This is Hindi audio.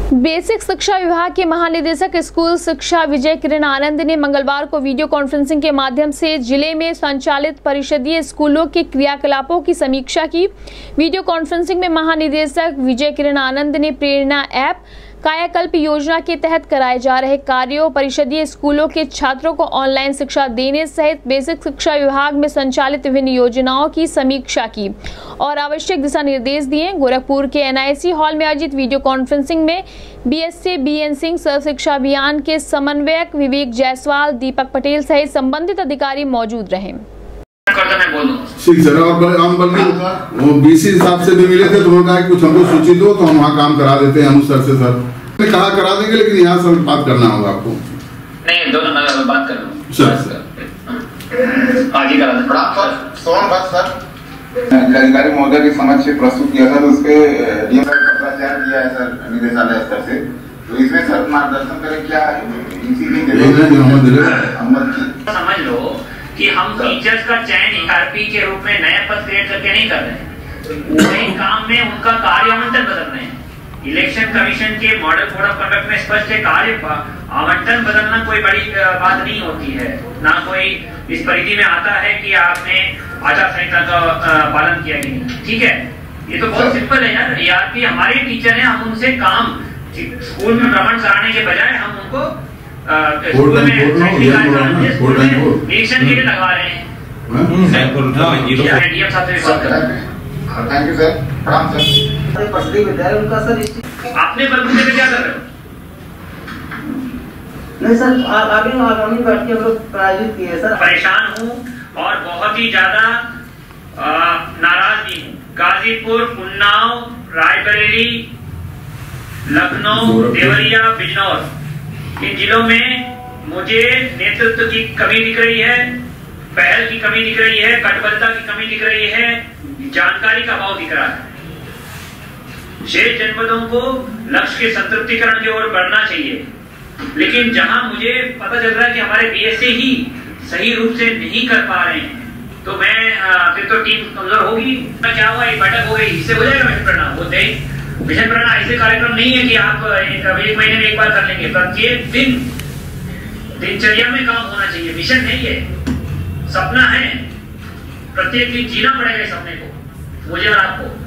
बेसिक शिक्षा विभाग के महानिदेशक स्कूल शिक्षा विजय किरण आनंद ने मंगलवार को वीडियो कॉन्फ्रेंसिंग के माध्यम से जिले में संचालित परिषदीय स्कूलों के क्रियाकलापों की समीक्षा की। वीडियो कॉन्फ्रेंसिंग में महानिदेशक विजय किरण आनंद ने प्रेरणा ऐप कायाकल्प योजना के तहत कराए जा रहे कार्यों, परिषदीय स्कूलों के छात्रों को ऑनलाइन शिक्षा देने सहित बेसिक शिक्षा विभाग में संचालित विभिन्न योजनाओं की समीक्षा की और आवश्यक दिशा निर्देश दिए। गोरखपुर के NIC हॉल में आयोजित वीडियो कॉन्फ्रेंसिंग में BSc BN सिंह, सर्व शिक्षा अभियान के समन्वयक विवेक जायसवाल, दीपक पटेल सहित संबंधित अधिकारी मौजूद रहे। ठीक सर, वो BC हिसाब से भी मिले थे तो उन्होंने कहा कुछ हमको सूचित दो तो हम वहाँ काम करा देते हैं। हम सर से सर कहा करा देंगे, लेकिन यहाँ सर बात करना होगा आपको। नहीं, दोनों में बात कर लो सर। आगे करा सर अधिकारी महोदय के समक्ष प्रस्तुत किया था, तो उसके डीएम का पत्राचार किया है सर निदेशालय स्तर से। तो इसमें सर मार्गदर्शन करें क्या समझ लो कि हम टीचर्स का चयन ERP के रूप में नया पद क्रिएट करके नहीं कर रहे हैं, वही काम में उनका कार्य आवंटन बदल रहे हैं। इलेक्शन कमीशन के मॉडल कोड ऑफ कंडक्ट में स्पष्ट है, कार्य आवंटन बदलना कोई बड़ी बात नहीं होती है, ना कोई इस परिधि में आता है कि आपने आचार संहिता का पालन किया कि नहीं। ठीक है, ये तो बहुत सिंपल है यार। ERP हमारे टीचर हैं, हम उनसे काम स्कूल में भ्रमण कराने के बजाय हम उनको स्कूल में निरीक्षण के लिए लगवा रहे हैं। डीएम साहब से बात कर रहे हैं। थैंक यू सर, प्रणाम सर। उनका सर आपने बलबूते पे क्या कर रहे हो? नहीं सर, आगामी बैठक हम लोग प्रायोजित किए सर। परेशान हूँ और बहुत ही ज्यादा नाराज भी हूँ। गाजीपुर, उन्नाव, रायबरेली, लखनऊ, देवरिया, बिजनौर, इन जिलों में मुझे नेतृत्व की कमी दिख रही है, पहल की कमी दिख रही है, कटिबद्धता की कमी दिख रही है, जानकारी का अभाव दिख रहा है। शेष जनपदों को लक्ष्य के संतृप्तिकरण की ओर बढ़ना चाहिए, लेकिन जहां मुझे पता चल रहा है कि हमारे BSc ही सही रूप से नहीं कर पा रहे हैं, तो मैं फिर तो टीम कमजोर होगी। क्या हुआ, एक बैठक हो गई, इससे हो जाएगा मिशन प्रेरणा? वो नहीं, मिशन प्रेरणा ऐसे कार्यक्रम नहीं है कि आप एक महीने में एक बार कर लेंगे। प्रत्येक दिन दिनचर्या में काम होना चाहिए। मिशन नहीं है, सपना है, प्रत्येक दिन जीना पड़ेगा इस सपने को, मुझे और आपको।